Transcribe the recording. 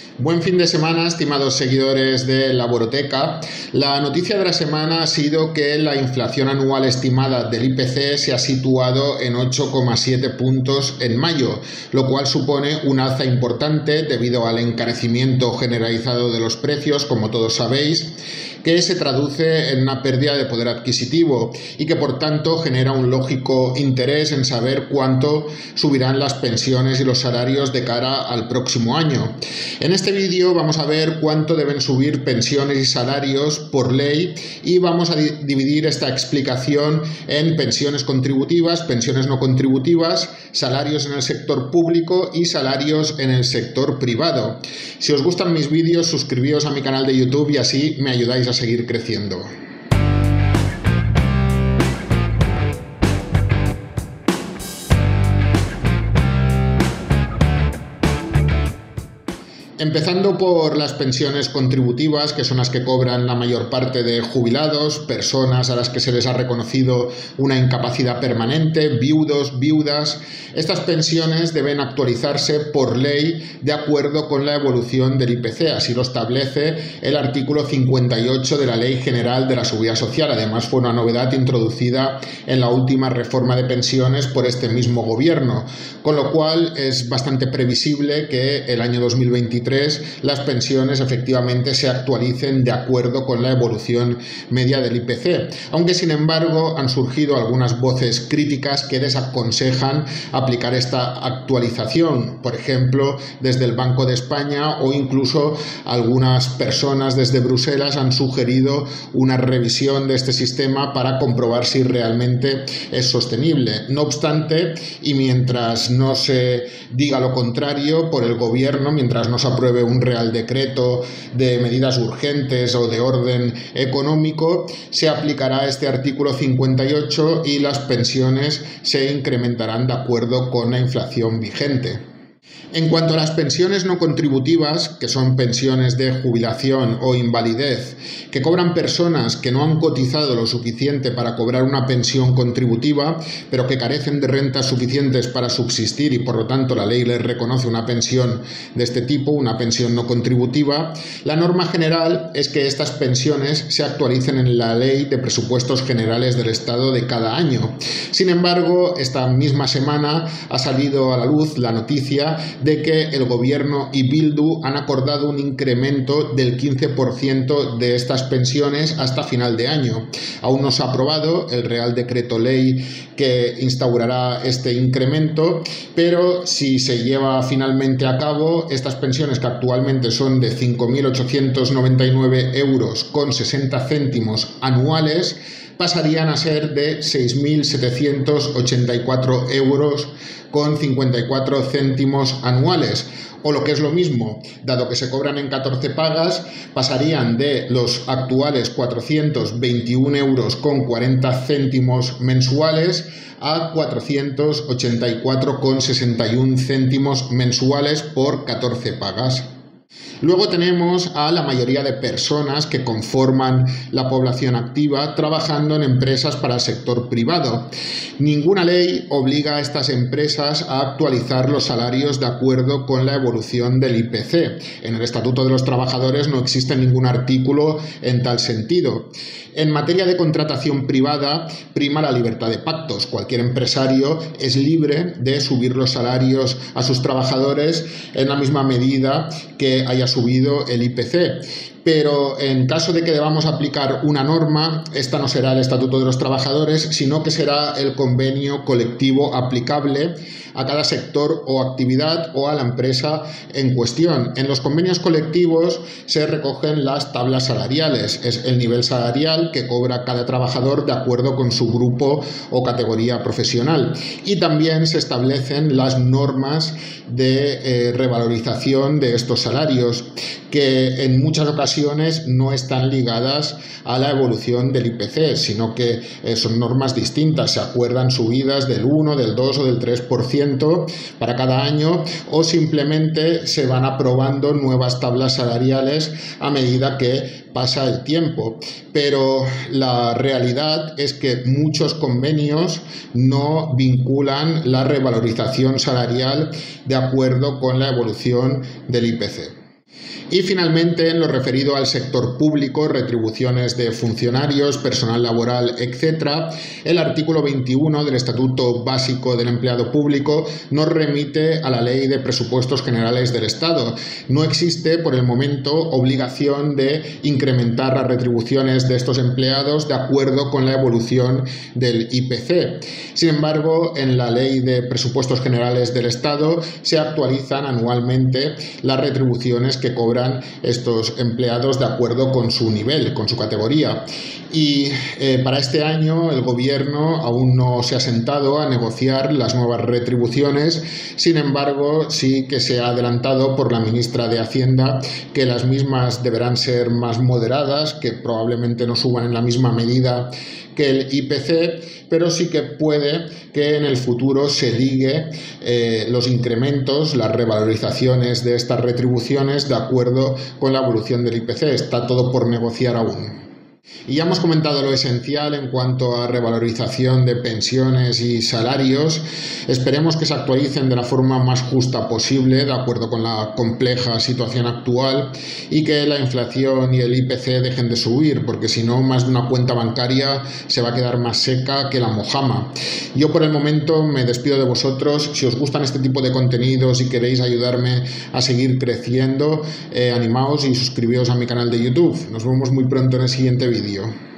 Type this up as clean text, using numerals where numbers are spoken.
Buen fin de semana, estimados seguidores de Laboroteca. La noticia de la semana ha sido que la inflación anual estimada del IPC se ha situado en 8,7 puntos en mayo, lo cual supone un alza importante debido al encarecimiento generalizado de los precios, como todos sabéis, que se traduce en una pérdida de poder adquisitivo y que por tanto genera un lógico interés en saber cuánto subirán las pensiones y los salarios de cara al próximo año. En este vídeo vamos a ver cuánto deben subir pensiones y salarios por ley y vamos a dividir esta explicación en pensiones contributivas, pensiones no contributivas, salarios en el sector público y salarios en el sector privado. Si os gustan mis vídeos, suscribíos a mi canal de YouTube y así me ayudáis a seguir creciendo. Empezando por las pensiones contributivas, que son las que cobran la mayor parte de jubilados, personas a las que se les ha reconocido una incapacidad permanente, viudos, viudas. Estas pensiones deben actualizarse por ley de acuerdo con la evolución del IPC, así lo establece el artículo 58 de la Ley General de la Seguridad Social. Además, fue una novedad introducida en la última reforma de pensiones por este mismo gobierno, con lo cual es bastante previsible que el año 2023 las pensiones efectivamente se actualicen de acuerdo con la evolución media del IPC, aunque sin embargo han surgido algunas voces críticas que desaconsejan aplicar esta actualización, por ejemplo desde el Banco de España, o incluso algunas personas desde Bruselas han sugerido una revisión de este sistema para comprobar si realmente es sostenible. No obstante, y mientras no se diga lo contrario por el gobierno, mientras no se apruebe un real decreto de medidas urgentes o de orden económico, se aplicará este artículo 58 y las pensiones se incrementarán de acuerdo con la inflación vigente. En cuanto a las pensiones no contributivas, que son pensiones de jubilación o invalidez, que cobran personas que no han cotizado lo suficiente para cobrar una pensión contributiva, pero que carecen de rentas suficientes para subsistir y por lo tanto la ley les reconoce una pensión de este tipo, una pensión no contributiva, la norma general es que estas pensiones se actualicen en la Ley de Presupuestos Generales del Estado de cada año. Sin embargo, esta misma semana ha salido a la luz la noticia de que el gobierno y Bildu han acordado un incremento del 15% de estas pensiones hasta final de año. Aún no se ha aprobado el Real Decreto Ley que instaurará este incremento, pero si se lleva finalmente a cabo, estas pensiones, que actualmente son de 5.899 euros con 60 céntimos anuales, pasarían a ser de 6.784 euros con 54 céntimos anuales, o lo que es lo mismo, dado que se cobran en 14 pagas, pasarían de los actuales 421 euros con 40 céntimos mensuales a 484,61 céntimos mensuales por 14 pagas. Luego tenemos a la mayoría de personas que conforman la población activa trabajando en empresas para el sector privado. Ninguna ley obliga a estas empresas a actualizar los salarios de acuerdo con la evolución del IPC. En el Estatuto de los Trabajadores no existe ningún artículo en tal sentido. En materia de contratación privada prima la libertad de pactos. Cualquier empresario es libre de subir los salarios a sus trabajadores en la misma medida que haya subido el IPC. Pero en caso de que debamos aplicar una norma, esta no será el Estatuto de los Trabajadores, sino que será el convenio colectivo aplicable a cada sector o actividad o a la empresa en cuestión. En los convenios colectivos se recogen las tablas salariales, es el nivel salarial que cobra cada trabajador de acuerdo con su grupo o categoría profesional. Y también se establecen las normas de revalorización de estos salarios, que en muchas ocasiones no están ligadas a la evolución del IPC, sino que son normas distintas. Se acuerdan subidas del 1, del 2 o del 3% para cada año, o simplemente se van aprobando nuevas tablas salariales a medida que pasa el tiempo. Pero la realidad es que muchos convenios no vinculan la revalorización salarial de acuerdo con la evolución del IPC. Y finalmente, en lo referido al sector público, retribuciones de funcionarios, personal laboral, etc., el artículo 21 del Estatuto Básico del Empleado Público nos remite a la Ley de Presupuestos Generales del Estado. No existe, por el momento, obligación de incrementar las retribuciones de estos empleados de acuerdo con la evolución del IPC. Sin embargo, en la Ley de Presupuestos Generales del Estado se actualizan anualmente las retribuciones que cobran estos empleados de acuerdo con su nivel, con su categoría. Y para este año el gobierno aún no se ha sentado a negociar las nuevas retribuciones. Sin embargo, sí que se ha adelantado por la ministra de Hacienda que las mismas deberán ser más moderadas, que probablemente no suban en la misma medida que el IPC, pero sí que puede que en el futuro se ligue los incrementos, las revalorizaciones de estas retribuciones de acuerdo con la evolución del IPC. Está todo por negociar aún. Y ya hemos comentado lo esencial en cuanto a revalorización de pensiones y salarios. Esperemos que se actualicen de la forma más justa posible, de acuerdo con la compleja situación actual, y que la inflación y el IPC dejen de subir, porque si no, más de una cuenta bancaria se va a quedar más seca que la mojama. Yo por el momento me despido de vosotros. Si os gustan este tipo de contenidos y queréis ayudarme a seguir creciendo, animaos y suscribíos a mi canal de YouTube. Nos vemos muy pronto en el siguiente vídeo.